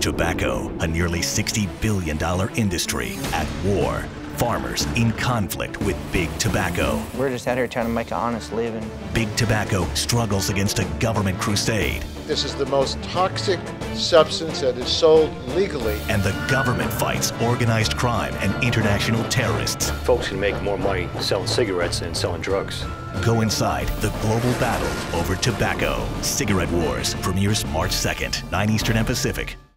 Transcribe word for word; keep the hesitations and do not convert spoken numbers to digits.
Tobacco, a nearly sixty billion dollar industry at war. Farmers in conflict with Big Tobacco. We're just out here trying to make an honest living. Big Tobacco struggles against a government crusade. This is the most toxic substance that is sold legally. And the government fights organized crime and international terrorists. Folks can make more money selling cigarettes than selling drugs. Go inside the global battle over tobacco. Cigarette Wars premieres March second, nine Eastern and Pacific.